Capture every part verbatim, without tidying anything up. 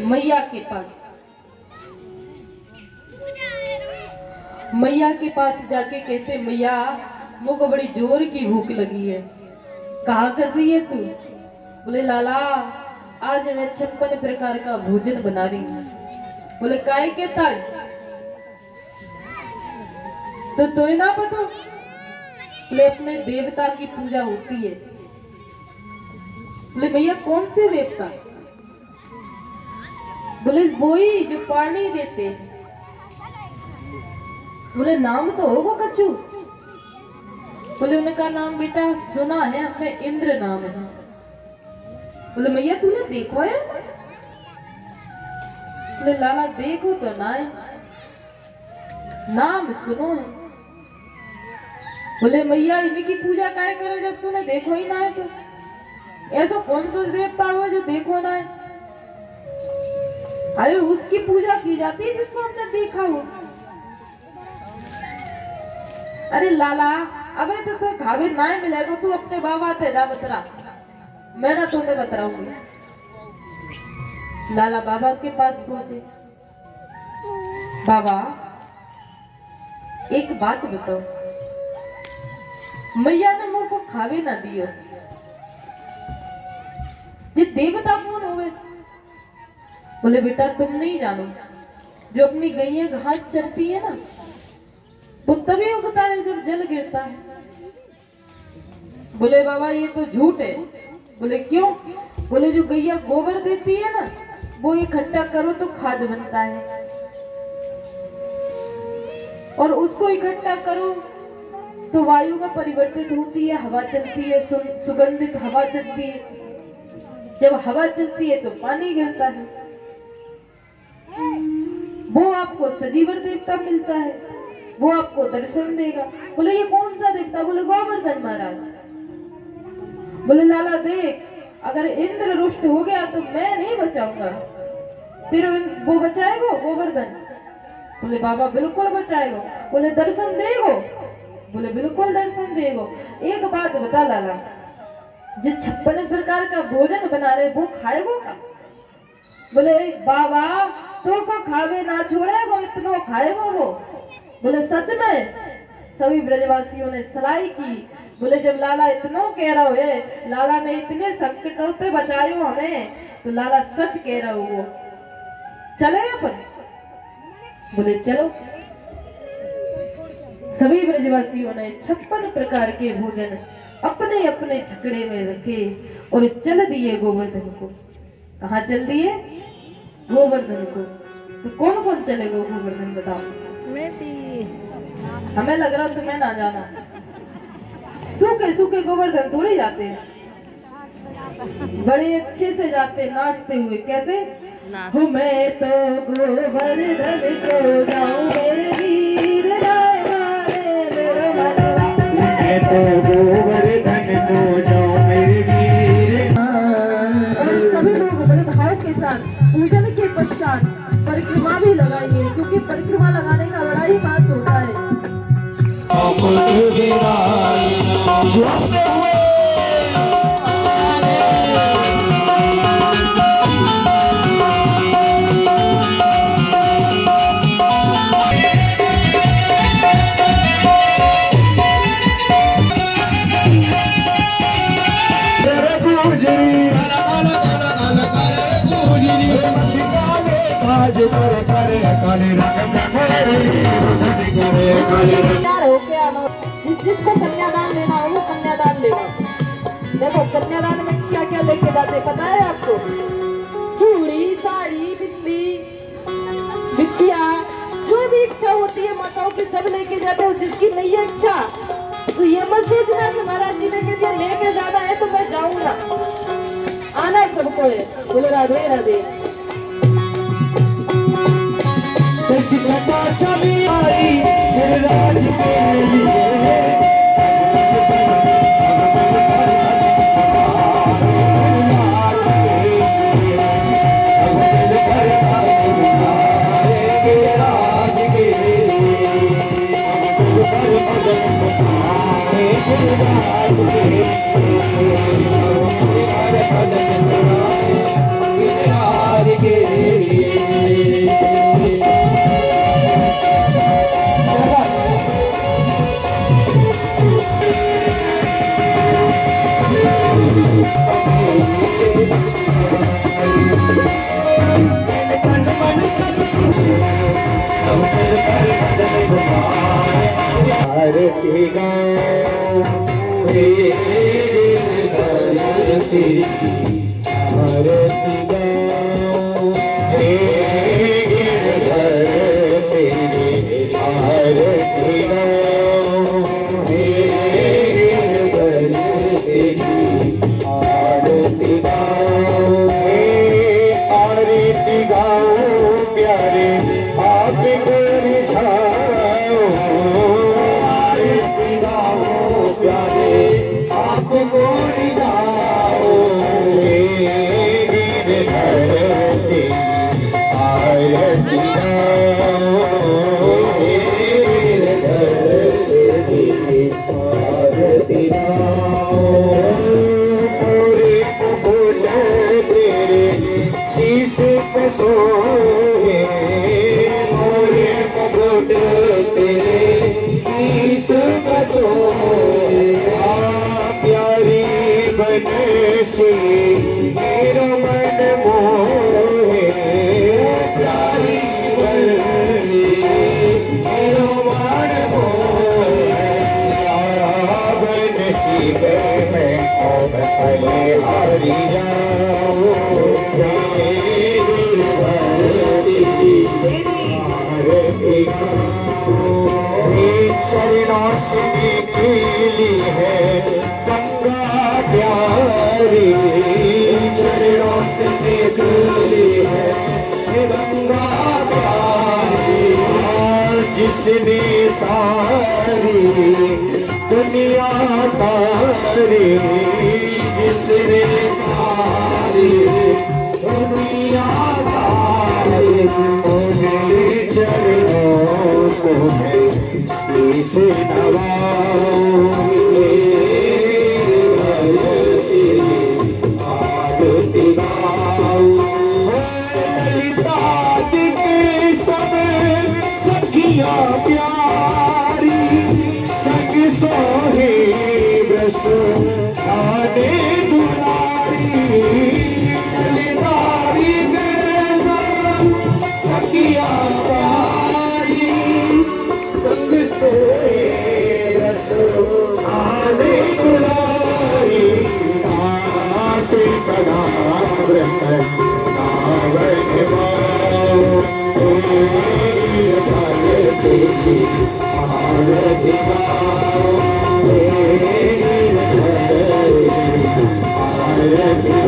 मैया के पास। मैया के पास जाके कहते, मैया मुझको बड़ी जोर की भूख लगी है। कहा कर रही है तू? बोले लाला आज मैं छप्पन प्रकार का भोजन बना रही हूँ। बोले काय के ताड़ तो तो ना पता। बोले अपने देवता की पूजा होती है। बोले भैया कौन से देवता? बोले वही जो पानी देते हैं। बोले नाम तो होगा कच्चू? बोले उनका नाम बेटा सुना है हमने, इंद्र नाम है। बोले भैया तूने देखो है? बोले लाला देखो तो ना है, नाम सुनो है। बोले मैया इनकी पूजा काय करे जब तूने देखो ही ना है? तो ऐसा कौन सा देवता हुआ जो देखो ना है? अरे उसकी पूजा की जाती है जिसको हमने देखा हो। अरे लाला अबे तो तो खावे ना मिलेगा, तू अपने बाबा ते जा बतरा, मैं ना तुम्हें बतराऊंगी। लाला बाबा के पास पहुंचे। बाबा एक बात बताओ, मैया ने मुझ को खावे ना दियो, ये देवता कौन होवे? बोले बेटा तुम नहीं जानो, जो अपनी गैया घास चरती है ना वो तभी उगता है जब जल गिरता है। बोले बाबा ये तो झूठ है। बोले क्यों? बोले जो गैया गोबर देती है ना वो इकट्ठा करो तो खाद बनता है, और उसको इकट्ठा करो तो वायु में परिवर्तित होती है, हवा चलती है, सु, सुगंधित हवा चलती है। जब हवा चलती है तो पानी गिरता है, वो आपको सजीवन देवता मिलता है, वो आपको दर्शन देगा। बोले ये कौन सा देवता? बोले गोवर्धन महाराज। बोले लाला देख अगर इंद्र रुष्ट हो गया तो मैं नहीं बचाऊंगा, फिर वो बचाएगो गोवर्धन? बोले बाबा बिल्कुल बचाएगो। बोले दर्शन देगो? बोले बिल्कुल दर्शन देगो। एक बात बता लाला, जो छप्पन प्रकार का भोजन बना रहे वो खाएगो का? बोले बाबा तो को खावे ना छोड़ेगो, इतना खाएगो वो? बोले सच में? सभी ब्रजवासियों ने सलाई की। बोले जब लाला इतना कह रहा है, लाला ने इतने संकटों से बचायो हमें, तो लाला सच कह रहा हो, चले अपन? बोले चलो। सभी ब्रजवासियों ने छप्पन प्रकार के भोजन अपने अपने छकड़े में रखे और चल दिए गोवर्धन को। कहाँ चल दिए? गोवर्धन को। तो कौन कौन चलेगा गोवर्धन बताओ? मैं भी। हमें लग रहा तुम्हें ना जाना, सूखे सूखे गोवर्धन थोड़ी जाते हैं, बड़े अच्छे से जाते नाचते हुए। कैसे? मैं तो गोवर्धन को जाऊं मेरे वीर राय मारे मेरे मनवा, मैं तो गोवर्धन को जाऊं मेरे वीर। और सभी लोग बड़े भाव के साथ पूजन के पश्चात परिक्रमा भी लगाएंगे, क्योंकि परिक्रमा लगाने का बड़ा ही महत्व होता है। जिस जिसको कन्यादान लेना हो वो कन्यादान लेगा। देखो कन्यादान में क्या क्या लेके जाते पता है आपको? चूड़ी, साड़ी, बिंदी, बिछिया, जो भी इच्छा होती है माताओं की सब लेके जाते हो, जिसकी नहीं है इच्छा। तो ये मत सोचना कि महाराज जी ने कह दिया लेके जाना है तो मैं जाऊंगा, आना सबको है। बोले राधे राधे। चली आई राज के लिए राज के आरती गाओ हे गिरधर तेरी आरती गाओ हे गिरधर तेरी आरती गाओ हे गिरधर तेरी आरती गाओ हे आरती गाओ प्यारे आप रिझाओ आरती गाओ प्यारे आपको रिझाओ हे गिरधर तेरी आरती गाओ हे गिरधर तेरी आरती गाओ पूरे फूल तेरे शीश पे सोहे मोरे मुकुट तेरे शीश पे सोहे प्यारी बनसी मेरा मन मोहे प्यारी बनसी मेरा मन मोहे बनसी पे मैं और पले हारी जाऊं चरणों से निकली है गंगा प्यारी चरणों से निकली है गंगा प्यारी जिसने सारी दुनिया तारी जिसने सारी दुनिया तारी मुझे चरणों को है शीश नवाओ आरती गाओ ललिता के सब सखियां प्यारी संग सोहे ब्रस आने दुलारी ललिता के सब सखियां प्यारी संग सोहे ब्रस आने दुलारी से सदा ब्रह्म नावन पाओ आरती गाओ आरती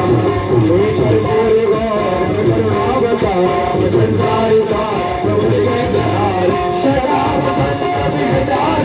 संसार शराब संत विचार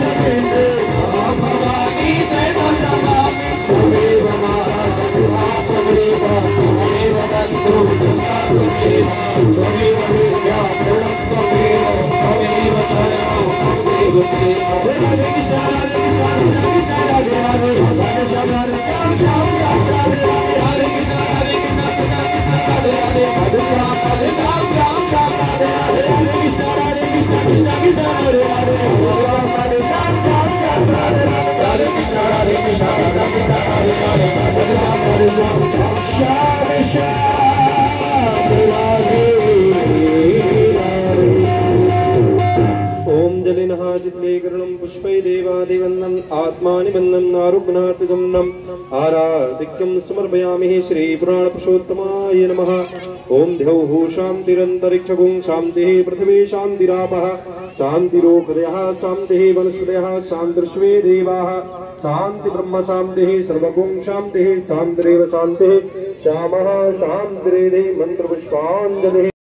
भवानी से तमेव महाराज तमेव तमेव दस्तु तमेव तमेव विद्या तमेव तमेव शरणं तमेव हरे कृष्ण हरे कृष्ण राधे राधे राधे श्याम राधे श्याम श्याम श्याम राधे राधे हरे कृष्ण हरे कृष्ण राधे राधे राधे श्याम राधे श्याम श्याम श्याम राधे राधे हरे कृष्ण हरे कृष्ण कृष्ण कृष्ण हरे हरे राम राधे श्याम श्याम श्याम राधे राधे राधे कृष्ण हरे कृष्ण राधे कृष्ण राधे राधे राधे श्याम राधे श्याम श्याम श्याम राधे ओम जलिनः चित्लेकरणं पुष्पै देवादिवन्दम् आत्मानिबन्धं नारुग्नार्थगमनम् आराधिक्यं समर्पयामि श्री पुराणपुरुषोत्तमाय नमः। ओम द्यौः शान्तिरन्तरिक्षगुं शान्तिः पृथिवी शान्तिरापः शान्तिरोषधयः शान्तिः वनस्पतयः शान्तिर्विश्वे देवाः शान्ति ब्रह्म शान्तिः सर्वगुं शान्तिः शान्तिरेव शान्तिः श्यामः शान्तिरेधि मंत्रपुष्पाञ्जलिः।